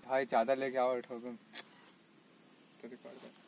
भाई चादर लेके आओ ठोकूं तो रिकॉर्ड कर।